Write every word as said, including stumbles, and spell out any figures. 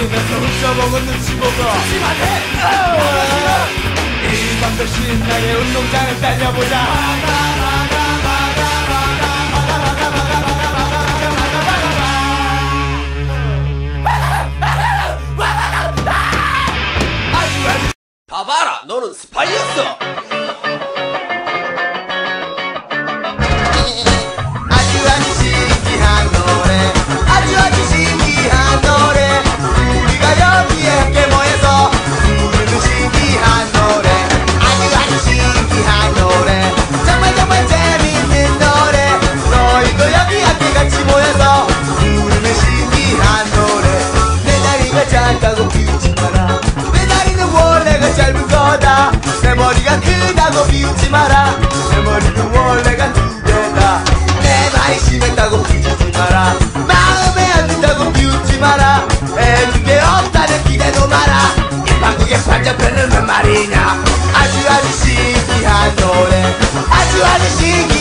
웃으면서 훔쳐먹은 눈치 보고 조심하네. 이 밤도 신나게 운동장을 달려보자. 봐봐라, 너는 스파이였어. 아주 아주 신기한 노래, 아주 아주 신기한 노래. 우리가 여기에 함께 모여서 부르는 신기한 노래, 아주 아주 신기한 노래, 정말 정말 재밌는 노래. 너희도 여기 함께 같이 모여서 부르는 신기한 노래. 내 다리가 작다고 비웃지 마라. 내 다리는 원래가 짧은 거다. 내 머리가 크다고 비웃지 마라. 내 머리는 원래가 두 개다. 내 말이 심했다고 비웃지 마라. 마음에 안 든다고 비웃지 마라. 해준 게 없다는 기대도 마라. 이 방국의 반전편은 웬 말이냐. 아주 아주 신기한 노래, 아주 아주 신기한